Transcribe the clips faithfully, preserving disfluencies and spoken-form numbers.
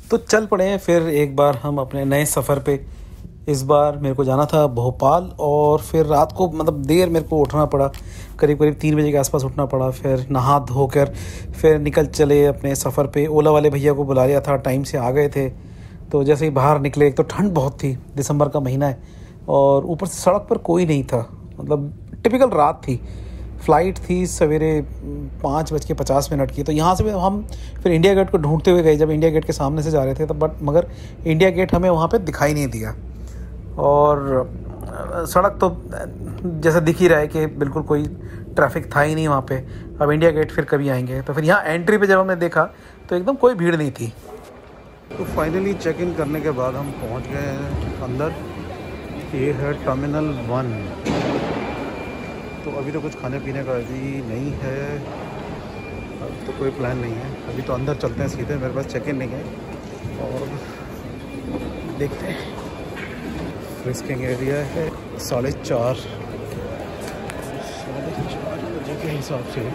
तो चल पड़े हैं फिर एक बार हम अपने नए सफ़र पे। इस बार मेरे को जाना था भोपाल और फिर रात को मतलब देर मेरे को उठना पड़ा, करीब करीब तीन बजे के आसपास उठना पड़ा। फिर नहा धोकर फिर निकल चले अपने सफ़र पे। ओला वाले भैया को बुला लिया था, टाइम से आ गए थे। तो जैसे ही बाहर निकले, एक तो ठंड बहुत थी, दिसंबर का महीना है, और ऊपर से सड़क पर कोई नहीं था। मतलब टिपिकल रात थी। फ़्लाइट थी सवेरे पाँच बज के पचास मिनट की। तो यहाँ से हम फिर इंडिया गेट को ढूंढते हुए गए, जब इंडिया गेट के सामने से जा रहे थे तब, बट मगर इंडिया गेट हमें वहाँ पे दिखाई नहीं दिया। और सड़क तो जैसे दिख ही रहा है कि बिल्कुल कोई ट्रैफिक था ही नहीं वहाँ पे। अब इंडिया गेट फिर कभी आएंगे। तो फिर यहाँ एंट्री पे जब हमने देखा तो एकदम कोई भीड़ नहीं थी। तो फाइनली चेक इन करने के बाद हम पहुँच गए हैं अंदर। ये है टर्मिनल वन। तो अभी तो कुछ खाने पीने का अभी नहीं है, अब तो कोई प्लान नहीं है। अभी तो अंदर चलते हैं सीधे, मेरे पास चेक इन नहीं है। और देखते हैं। रिस्किंग एरिया है साढ़े चार साढ़े चार बजे के हिसाब से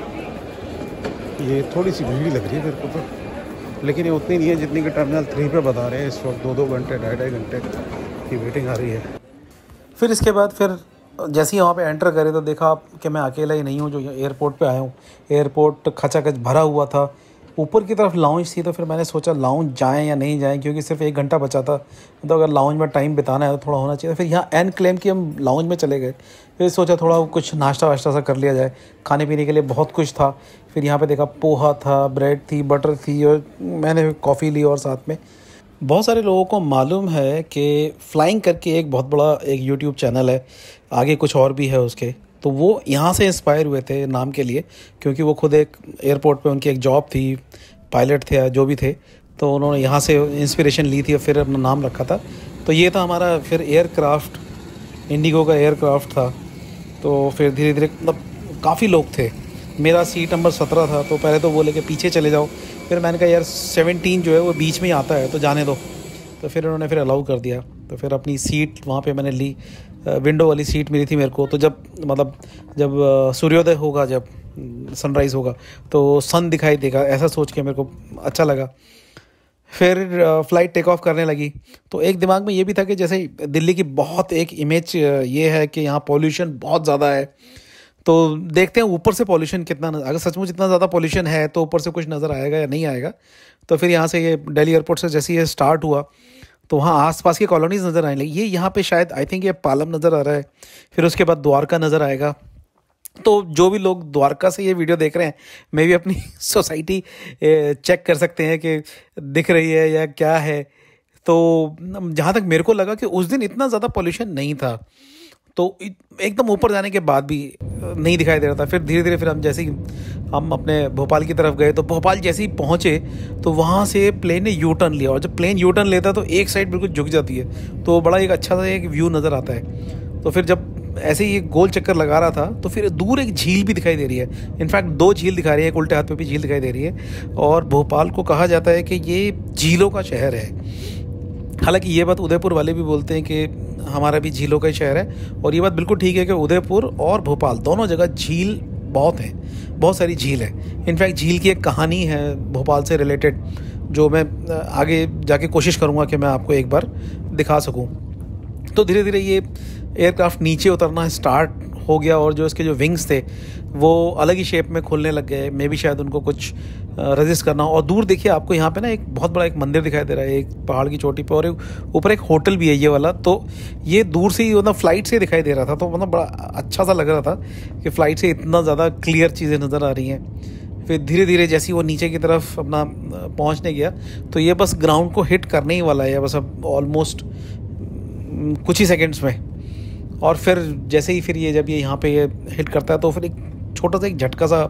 ये थोड़ी सी भीड़ लग रही है मेरे को तो, लेकिन ये उतनी नहीं है जितनी कि टर्मिनल थ्री पे बता रहे हैं। इस वक्त दो दो घंटे ढाई ढाई घंटे की वेटिंग आ रही है। फिर इसके बाद फिर जैसे ही वहाँ पे एंटर करे तो देखा कि मैं अकेला ही नहीं हूँ जो एयरपोर्ट पे आया हूँ। एयरपोर्ट खचाखच भरा हुआ था। ऊपर की तरफ लाउंज थी, तो फिर मैंने सोचा लाउंज जाएं या नहीं जाएं, क्योंकि सिर्फ एक घंटा बचा था। तो अगर लाउंज में टाइम बिताना है तो थोड़ा होना चाहिए। फिर यहाँ एन क्लेम की हम लाउंज में चले गए। फिर सोचा थोड़ा कुछ नाश्ता वाश्ता सा कर लिया जाए। खाने पीने के लिए बहुत कुछ था। फिर यहाँ पर देखा पोहा था, ब्रेड थी, बटर थी, और मैंने कॉफ़ी ली। और साथ में बहुत सारे लोगों को मालूम है कि फ़्लाइंग करके एक बहुत बड़ा एक यूट्यूब चैनल है, आगे कुछ और भी है उसके। तो वो यहाँ से इंस्पायर हुए थे नाम के लिए, क्योंकि वो खुद एक एयरपोर्ट पे उनकी एक जॉब थी, पायलट थे या जो भी थे। तो उन्होंने यहाँ से इंस्पिरेशन ली थी और फिर अपना नाम रखा था। तो ये था हमारा फिर एयरक्राफ्ट, इंडिगो का एयरक्राफ्ट था। तो फिर धीरे धीरे मतलब काफ़ी लोग थे। मेरा सीट नंबर सत्रह था। तो पहले तो बोले कि पीछे चले जाओ। फिर मैंने कहा यार सेवनटीन जो है वो बीच में ही आता है, तो जाने दो। तो फिर उन्होंने फिर अलाउ कर दिया। तो फिर अपनी सीट वहाँ पे मैंने ली। विंडो वाली सीट मिली थी मेरे को। तो जब मतलब जब सूर्योदय होगा, जब सनराइज़ होगा तो सन दिखाई देगा, ऐसा सोच के मेरे को अच्छा लगा। फिर फ़्लाइट टेक ऑफ करने लगी। तो एक दिमाग में ये भी था कि जैसे दिल्ली की बहुत एक इमेज ये है कि यहाँ पॉल्यूशन बहुत ज़्यादा है। तो देखते हैं ऊपर से पॉल्यूशन कितना, अगर सचमुच इतना ज़्यादा पॉल्यूशन है तो ऊपर से कुछ नज़र आएगा या नहीं आएगा। तो फिर यहाँ से ये दिल्ली एयरपोर्ट से जैसे ये स्टार्ट हुआ तो वहाँ आसपास की कॉलोनीज़ नज़र आने लगी। ये यहाँ पे शायद आई थिंक ये पालम नज़र आ रहा है। फिर उसके बाद द्वारका नज़र आएगा। तो जो भी लोग द्वारका से ये वीडियो देख रहे हैं, मे भी अपनी सोसाइटी चेक कर सकते हैं कि दिख रही है या क्या है। तो जहाँ तक मेरे को लगा कि उस दिन इतना ज़्यादा पॉल्यूशन नहीं था। तो एकदम ऊपर जाने के बाद भी नहीं दिखाई दे रहा था। फिर धीरे धीरे फिर हम जैसे ही हम अपने भोपाल की तरफ गए, तो भोपाल जैसे ही पहुँचे तो वहाँ से प्लेन ने यू टर्न लिया। और जब प्लेन यू टर्न लेता है तो एक साइड बिल्कुल झुक जाती है, तो बड़ा एक अच्छा सा एक व्यू नज़र आता है। तो फिर जब ऐसे ही एक गोल चक्कर लगा रहा था तो फिर दूर एक झील भी दिखाई दे रही है। इनफैक्ट दो झील दिखा रही है, एक उल्टे हाथ पे भी झील दिखाई दे रही है। और भोपाल को कहा जाता है कि ये झीलों का शहर है। हालांकि ये बात उदयपुर वाले भी बोलते हैं कि हमारा भी झीलों का ही शहर है। और ये बात बिल्कुल ठीक है कि उदयपुर और भोपाल दोनों जगह झील बहुत हैं, बहुत सारी झील है। इनफैक्ट झील की एक कहानी है भोपाल से रिलेटेड, जो मैं आगे जाके कोशिश करूँगा कि मैं आपको एक बार दिखा सकूँ। तो धीरे धीरे ये एयरक्राफ्ट नीचे उतरना स्टार्ट हो गया, और जो इसके जो विंग्स थे वो अलग ही शेप में खुलने लग गए। मे भी शायद उनको कुछ रेजिस्ट करना हो। और दूर देखिए आपको यहाँ पे ना एक बहुत बड़ा एक मंदिर दिखाई दे रहा है, एक पहाड़ की चोटी पे, और एक ऊपर एक होटल भी है ये वाला। तो ये दूर से ही मतलब फ़्लाइट से दिखाई दे रहा था। तो मतलब बड़ा अच्छा सा लग रहा था कि फ़्लाइट से इतना ज़्यादा क्लियर चीज़ें नज़र आ रही हैं। फिर धीरे धीरे जैसे ही वो नीचे की तरफ अपना पहुँचने गया तो ये बस ग्राउंड को हिट करने ही वाला है, बस अब ऑलमोस्ट कुछ ही सेकेंड्स में। और फिर जैसे ही फिर ये जब ये यहाँ पे ये हिट करता है तो फिर एक छोटा सा एक झटका सा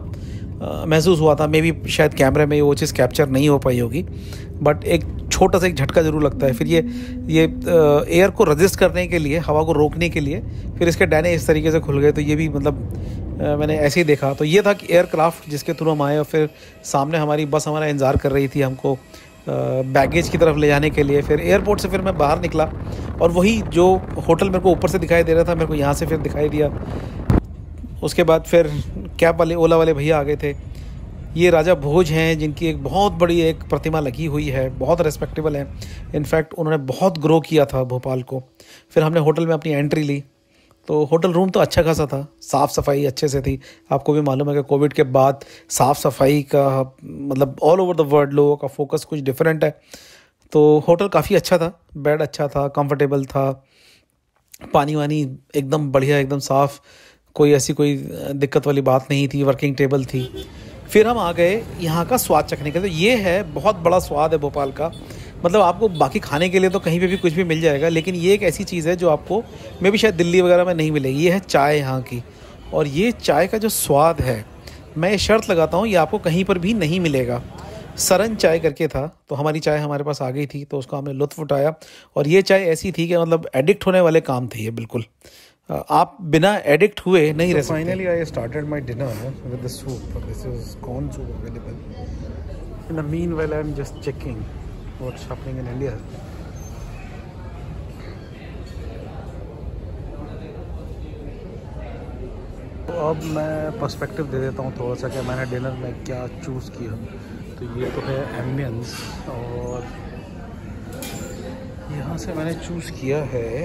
महसूस हुआ था। मे बी शायद कैमरे में वो चीज़ कैप्चर नहीं हो पाई होगी, बट एक छोटा सा एक झटका ज़रूर लगता है। फिर ये ये एयर को रजिस्ट करने के लिए, हवा को रोकने के लिए फिर इसके डैने इस तरीके से खुल गए। तो ये भी मतलब आ, मैंने ऐसे ही देखा। तो ये था कि एयरक्राफ्ट जिसके थ्रू हम आए, और फिर सामने हमारी बस हमारा इंतज़ार कर रही थी हमको बैगेज की तरफ ले जाने के लिए। फिर एयरपोर्ट से फिर मैं बाहर निकला और वही जो होटल मेरे को ऊपर से दिखाई दे रहा था मेरे को यहाँ से फिर दिखाई दिया। उसके बाद फिर कैब वाले, ओला वाले भैया आ गए थे। ये राजा भोज हैं जिनकी एक बहुत बड़ी एक प्रतिमा लगी हुई है, बहुत रिस्पेक्टेबल है। इनफैक्ट उन्होंने बहुत ग्रो किया था भोपाल को। फिर हमने होटल में अपनी एंट्री ली, तो होटल रूम तो अच्छा खासा था, साफ़ सफाई अच्छे से थी। आपको भी मालूम है कि कोविड के बाद साफ़ सफाई का मतलब ऑल ओवर द वर्ल्ड लोगों का फोकस कुछ डिफरेंट है। तो होटल काफ़ी अच्छा था, बेड अच्छा था, कंफर्टेबल था, पानी वानी एकदम बढ़िया, एकदम साफ़, कोई ऐसी कोई दिक्कत वाली बात नहीं थी, वर्किंग टेबल थी। फिर हम आ गए यहाँ का स्वाद चखने के। तो ये है बहुत बड़ा स्वाद है भोपाल का। मतलब आपको बाकी खाने के लिए तो कहीं पे भी कुछ भी मिल जाएगा, लेकिन ये एक ऐसी चीज़ है जो आपको मे भी शायद दिल्ली वगैरह में नहीं मिलेगी। ये है चाय यहाँ की, और ये चाय का जो स्वाद है, मैं शर्त लगाता हूँ ये आपको कहीं पर भी नहीं मिलेगा। सरन चाय करके था, तो हमारी चाय हमारे पास आ गई थी, तो उसका हमने लुत्फ़ उठाया। और ये चाय ऐसी थी कि मतलब एडिक्ट होने वाले काम थे ये, बिल्कुल आप बिना एडिक्ट हुए नहीं रह सकते। Finally I started my dinner with the soup. This is corn soup available. In the meanwhile I am just checking what's happening in India. तो अब मैं पर्सपेक्टिव दे देता हूँ थोड़ा सा कि मैंने डिनर में क्या चूज़ किया। तो ये तो है एम्बियंस, और यहाँ से मैंने चूज़ किया है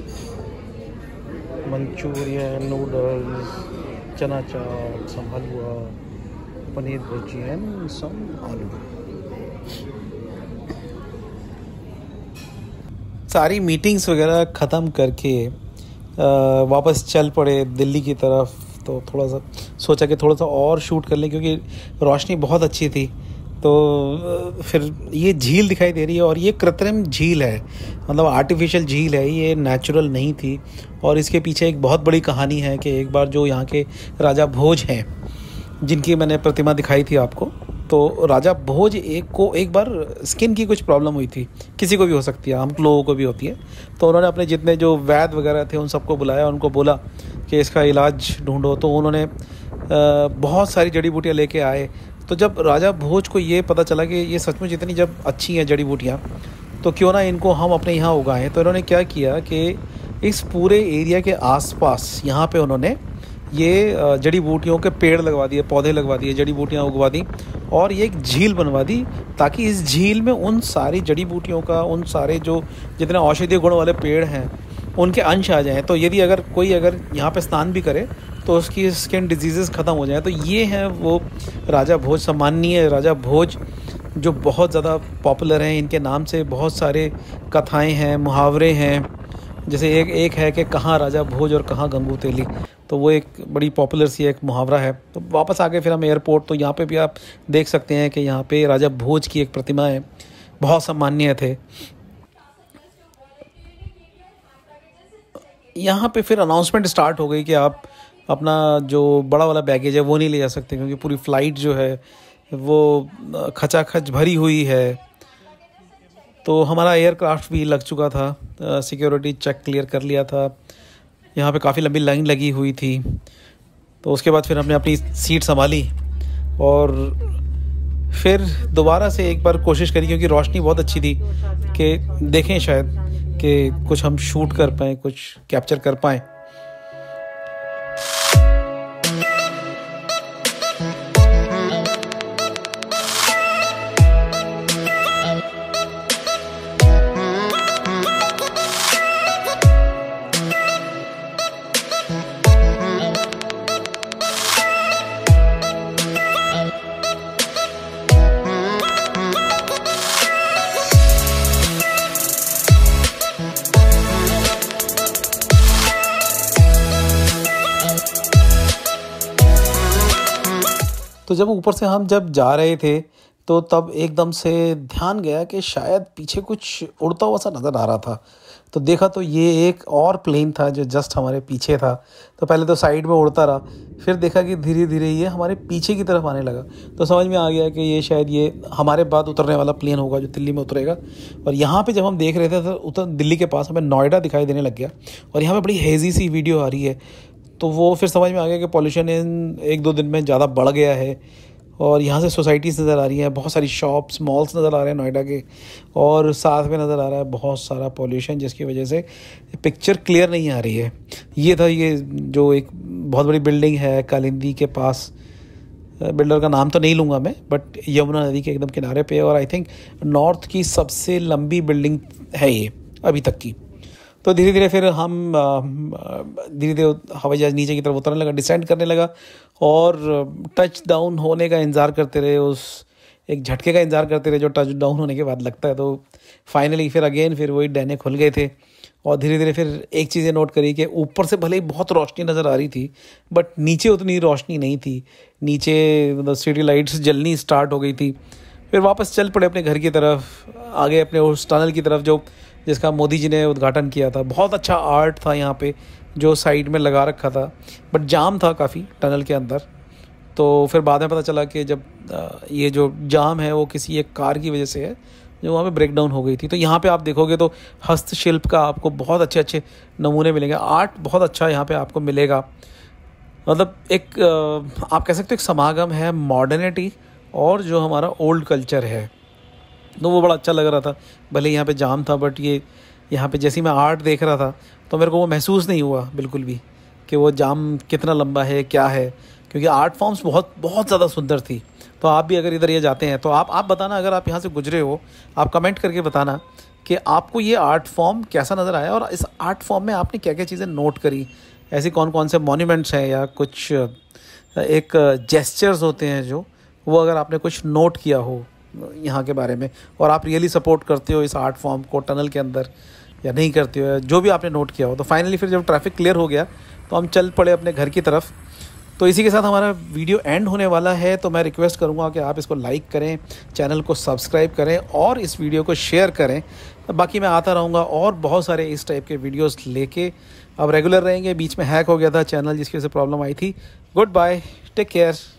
Manchurian, noodles, chana chaat, some halwa, paneer bhurji and some aloo. सारी मीटिंग्स वगैरह ख़त्म करके वापस चल पड़े दिल्ली की तरफ। तो थोड़ा सा सोचा कि थोड़ा सा और शूट कर लें, क्योंकि रोशनी बहुत अच्छी थी। तो फिर ये झील दिखाई दे रही है, और ये कृत्रिम झील है, मतलब आर्टिफिशियल झील है, ये नेचुरल नहीं थी। और इसके पीछे एक बहुत बड़ी कहानी है कि एक बार जो यहाँ के राजा भोज हैं, जिनकी मैंने प्रतिमा दिखाई थी आपको, तो राजा भोज एक को एक बार स्किन की कुछ प्रॉब्लम हुई थी। किसी को भी हो सकती है, हम लोगों को भी होती है। तो उन्होंने अपने जितने जो वैद्य वगैरह थे उन सबको बुलाया, उनको बोला कि इसका इलाज ढूंढो। तो उन्होंने बहुत सारी जड़ी बूटियाँ लेके आए। तो जब राजा भोज को ये पता चला कि ये सचमुच इतनी जब अच्छी हैं जड़ी बूटियाँ, तो क्यों ना इनको हम अपने यहाँ उगाएं। तो इन्होंने क्या किया कि इस पूरे एरिया के आसपास यहाँ पे उन्होंने ये जड़ी बूटियों के पेड़ लगवा दिए, पौधे लगवा दिए, जड़ी बूटियाँ उगवा दी, और ये एक झील बनवा दी, ताकि इस झील में उन सारी जड़ी बूटियों का, उन सारे जो जितने औषधीय गुण वाले पेड़ हैं उनके अंश आ जाएं। तो यदि अगर कोई अगर यहाँ पे स्नान भी करे तो उसकी स्किन डिजीज़ेस ख़त्म हो जाए। तो ये हैं वो राजा भोज, सम्माननीय राजा भोज, जो बहुत ज़्यादा पॉपुलर हैं। इनके नाम से बहुत सारे कथाएं हैं, मुहावरे हैं। जैसे एक एक है कि कहाँ राजा भोज और कहाँ गंगू तेली, तो वो एक बड़ी पॉपुलर सी एक मुहावरा है। तो वापस आ गए फिर हम एयरपोर्ट। तो यहाँ पे भी आप देख सकते हैं कि यहाँ पे राजा भोज की एक प्रतिमा है, बहुत सम्माननीय थे। यहाँ पे फिर अनाउंसमेंट स्टार्ट हो गई कि आप अपना जो बड़ा वाला बैगेज है वो नहीं ले जा सकते, क्योंकि पूरी फ़्लाइट जो है वो खचाखच भरी हुई है। तो हमारा एयरक्राफ्ट भी लग चुका था, सिक्योरिटी चेक क्लियर कर लिया था। यहाँ पे काफ़ी लंबी लाइन लगी हुई थी। तो उसके बाद फिर हमने अपनी सीट संभाली और फिर दोबारा से एक बार कोशिश करी, क्योंकि रोशनी बहुत अच्छी थी, कि देखें शायद कि कुछ हम शूट कर पाएँ, कुछ कैप्चर कर पाएँ। तो जब ऊपर से हम जब जा रहे थे तो तब एकदम से ध्यान गया कि शायद पीछे कुछ उड़ता हुआ सा नज़र आ रहा था। तो देखा तो ये एक और प्लेन था जो जस्ट हमारे पीछे था। तो पहले तो साइड में उड़ता रहा, फिर देखा कि धीरे धीरे ये हमारे पीछे की तरफ आने लगा। तो समझ में आ गया कि ये शायद ये हमारे बाद उतरने वाला प्लेन होगा जो दिल्ली में उतरेगा। और यहाँ पे जब हम देख रहे थे तो उतर दिल्ली के पास हमें नोएडा दिखाई देने लग गया, और यहाँ पर बड़ी हेजी सी वीडियो आ रही है। तो वो फिर समझ में आ गया कि पॉल्यूशन इन एक दो दिन में ज़्यादा बढ़ गया है। और यहाँ से सोसाइटीज़ नज़र आ रही हैं, बहुत सारी शॉप्स, मॉल्स नज़र आ रहे हैं नोएडा के, और साथ में नज़र आ रहा है बहुत सारा पॉल्यूशन, जिसकी वजह से पिक्चर क्लियर नहीं आ रही है। ये था ये जो एक बहुत बड़ी बिल्डिंग है कालिंदी के पास, बिल्डर का नाम तो नहीं लूँगा मैं, बट यमुना नदी के एकदम किनारे पे है और आई थिंक नॉर्थ की सबसे लंबी बिल्डिंग है ये अभी तक की। तो धीरे धीरे फिर हम धीरे धीरे हवाई जहाज़ नीचे की तरफ उतरने लगा, डिसेंड करने लगा और टच डाउन होने का इंतज़ार करते रहे, उस एक झटके का इंतज़ार करते रहे जो टच डाउन होने के बाद लगता है। तो फाइनली फिर अगेन फिर वही डैने खुल गए थे और धीरे धीरे फिर एक चीज़ें नोट करी कि ऊपर से भले ही बहुत रोशनी नज़र आ रही थी बट नीचे उतनी रोशनी नहीं थी। नीचे मतलब सिटी लाइट्स जलनी स्टार्ट हो गई थी। फिर वापस चल पड़े अपने घर की तरफ, आगे अपने उस टनल की तरफ जो जिसका मोदी जी ने उद्घाटन किया था। बहुत अच्छा आर्ट था यहाँ पे जो साइड में लगा रखा था, बट जाम था काफ़ी टनल के अंदर। तो फिर बाद में पता चला कि जब ये जो जाम है वो किसी एक कार की वजह से है जो वहाँ पे ब्रेक डाउन हो गई थी। तो यहाँ पे आप देखोगे तो हस्तशिल्प का आपको बहुत अच्छे अच्छे नमूने मिलेंगे, आर्ट बहुत अच्छा यहाँ पे आपको मिलेगा। मतलब एक आप कह सकते हो एक समागम है मॉडर्निटी और जो हमारा ओल्ड कल्चर है, तो वो बड़ा अच्छा लग रहा था। भले यहाँ पे जाम था बट ये यहाँ पे जैसे मैं आर्ट देख रहा था तो मेरे को वो महसूस नहीं हुआ बिल्कुल भी कि वो जाम कितना लंबा है क्या है, क्योंकि आर्ट फॉर्म्स बहुत बहुत ज़्यादा सुंदर थी। तो आप भी अगर इधर ये जाते हैं तो आप आप बताना, अगर आप यहाँ से गुजरे हो आप कमेंट करके बताना कि आपको ये आर्ट फॉर्म कैसा नज़र आया और इस आर्ट फॉर्म में आपने क्या क्या चीज़ें नोट करी, ऐसी कौन कौन से मॉन्यूमेंट्स हैं या कुछ एक जेस्चर्स होते हैं जो वो अगर आपने कुछ नोट किया हो यहाँ के बारे में और आप रियली सपोर्ट करते हो इस आर्ट फॉर्म को टनल के अंदर या नहीं करते हो, जो भी आपने नोट किया हो। तो फाइनली फिर जब ट्रैफिक क्लियर हो गया तो हम चल पड़े अपने घर की तरफ। तो इसी के साथ हमारा वीडियो एंड होने वाला है। तो मैं रिक्वेस्ट करूंगा कि आप इसको लाइक करें, चैनल को सब्सक्राइब करें और इस वीडियो को शेयर करें। बाकी मैं आता रहूंगा और बहुत सारे इस टाइप के वीडियोस लेके। अब रेगुलर रहेंगे, बीच में हैक हो गया था चैनल जिसकी वजह से प्रॉब्लम आई थी। Good bye, take care.